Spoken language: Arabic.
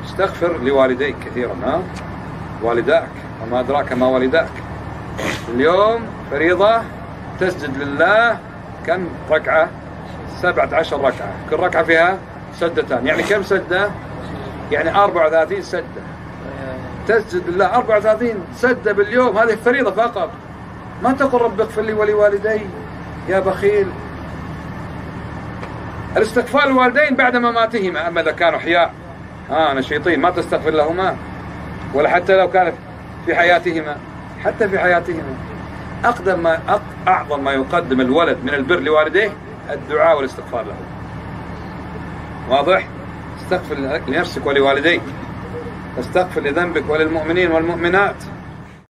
استغفر لوالديك كثيرا، ها؟ والداك وما أدراك ما والداك. اليوم فريضة تسجد لله كم ركعة؟ 17 ركعة، كل ركعة فيها سجدتان، يعني كم سجدة؟ يعني 34 سجدة. تسجد لله 34 سجدة باليوم، هذه فريضة فقط. ما تقول رب اغفر لي ولوالدي يا بخيل. الاستغفار للوالدين بعد مماتهما، أما إذا كانوا أحياء نشيطين ما تستغفر لهما، ولا حتى لو كانت في حياتهما. حتى في حياتهما أعظم ما يقدم الولد من البر لوالديه الدعاء والاستغفار له. واضح؟ استغفر لنفسك ولوالديك، استغفر لذنبك وللمؤمنين والمؤمنات.